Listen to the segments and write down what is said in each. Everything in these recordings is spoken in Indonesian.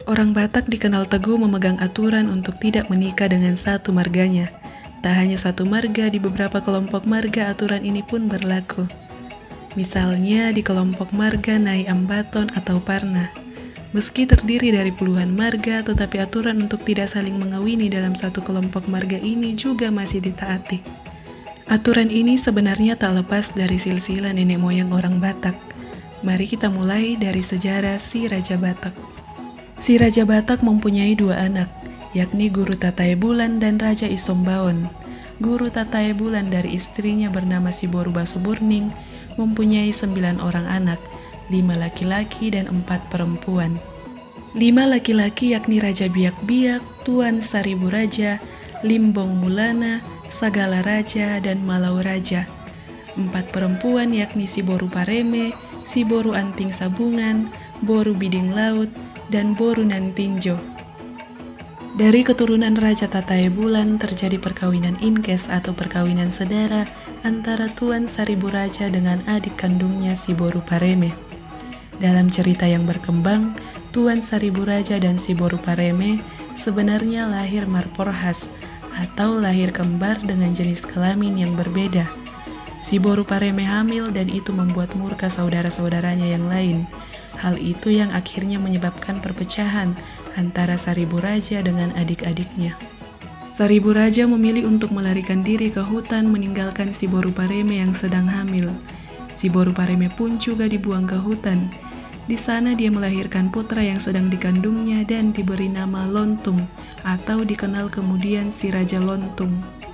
Orang Batak dikenal teguh memegang aturan untuk tidak menikah dengan satu marganya. Tak hanya satu marga, di beberapa kelompok marga aturan ini pun berlaku. Misalnya di kelompok marga Nai Ambaton atau Parna. Meski terdiri dari puluhan marga, tetapi aturan untuk tidak saling mengawini dalam satu kelompok marga ini juga masih ditaati. Aturan ini sebenarnya tak lepas dari silsilah nenek moyang orang Batak. Mari kita mulai dari sejarah si Raja Batak. Si Raja Batak mempunyai dua anak, yakni Guru Tatae Bulan dan Raja Isombaon. Guru Tatae Bulan dari istrinya bernama Si Boru Basoburning mempunyai 9 orang anak, 5 laki-laki dan 4 perempuan. 5 laki-laki yakni Raja Biak-Biak, Tuan Saribu Raja, Limbong Mulana, Sagala Raja, dan Malau Raja. 4 perempuan yakni Si Boru Pareme, Si Boru Anting Sabungan, Boru Biding Laut, dan Boru Nantinjo. Dari keturunan Raja Tatae Bulan terjadi perkawinan inkes atau perkawinan sedara antara Tuan Saribu Raja dengan adik kandungnya Si Boru Pareme. Dalam cerita yang berkembang, Tuan Saribu Raja dan Si Boru Pareme sebenarnya lahir marporhas atau lahir kembar dengan jenis kelamin yang berbeda. Si Boru Pareme hamil dan itu membuat murka saudara-saudaranya yang lain. Hal itu yang akhirnya menyebabkan perpecahan antara Saribu Raja dengan adik-adiknya. Saribu Raja memilih untuk melarikan diri ke hutan meninggalkan Si Boru Pareme yang sedang hamil. Si Boru Pareme pun juga dibuang ke hutan. Di sana dia melahirkan putra yang sedang dikandungnya dan diberi nama Lontung atau dikenal kemudian si Raja Lontung.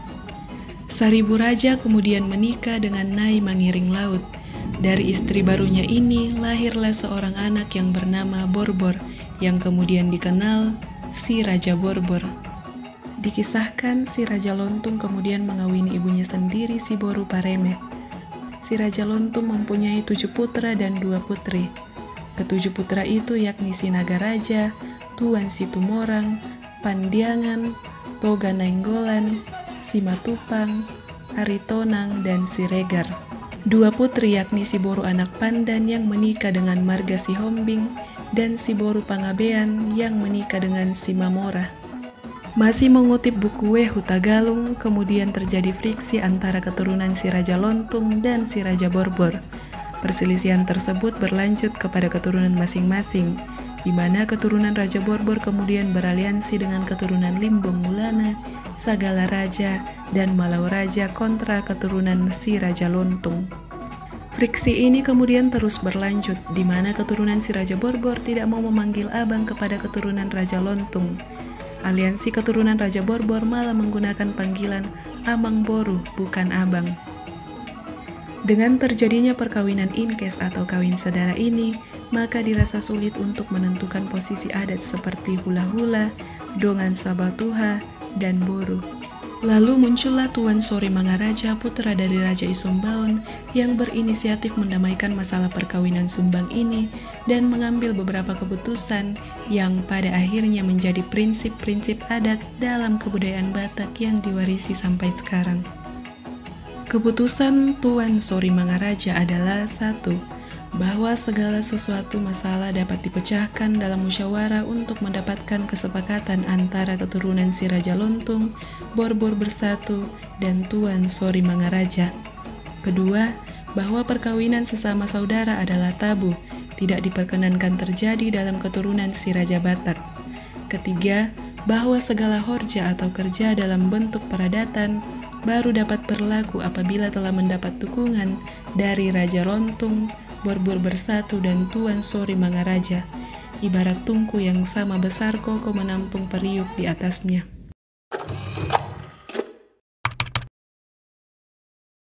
Saribu Raja kemudian menikah dengan Nai Mangiring Laut. Dari istri barunya ini lahirlah seorang anak yang bernama Borbor yang kemudian dikenal si Raja Borbor. Dikisahkan si Raja Lontung kemudian mengawini ibunya sendiri Si Boru Pareme. Si Raja Lontung mempunyai 7 putra dan 2 putri. Ketujuh putra itu yakni Si Nagaraja, Tuan Situmorang, Pandiangan, Toga Nainggolan, Si Matupang, Aritonang, dan Si Regar. 2 putri yakni Si Boru Anak Pandan yang menikah dengan marga Si Hombing dan Si Boru Pangabean yang menikah dengan Si Mamora. Masih mengutip buku Wehu Tagalung, kemudian terjadi friksi antara keturunan si Raja Lontung dan si Raja Borbor. Perselisihan tersebut berlanjut kepada keturunan masing-masing, di mana keturunan Raja Borbor kemudian beraliansi dengan keturunan Limbong Mulana, Sagala Raja, dan Malau Raja kontra keturunan si Raja Lontung. Friksi ini kemudian terus berlanjut, di mana keturunan si Raja Borbor tidak mau memanggil abang kepada keturunan Raja Lontung. Aliansi keturunan Raja Borbor malah menggunakan panggilan Amang Boru, bukan abang. Dengan terjadinya perkawinan inkes atau kawin sedara ini, maka dirasa sulit untuk menentukan posisi adat seperti hula-hula, dongan sabatuha, dan boru. Lalu muncullah Tuan Sori Mangaraja, putra dari Raja Isombaon, yang berinisiatif mendamaikan masalah perkawinan sumbang ini dan mengambil beberapa keputusan yang pada akhirnya menjadi prinsip-prinsip adat dalam kebudayaan Batak yang diwarisi sampai sekarang. Keputusan Tuan Sori Mangaraja adalah 1. Bahwa segala sesuatu masalah dapat dipecahkan dalam musyawarah untuk mendapatkan kesepakatan antara keturunan si Raja Lontung, Borbor Bersatu, dan Tuan Sori Mangaraja. 2. Bahwa perkawinan sesama saudara adalah tabu, tidak diperkenankan terjadi dalam keturunan si Raja Batak. 3. Bahwa segala horja atau kerja dalam bentuk peradatan baru dapat berlaku apabila telah mendapat dukungan dari Raja Lontung, Borbor Bersatu, dan Tuan Sori Mangaraja, ibarat tungku yang sama besar kokoh menampung periuk di atasnya.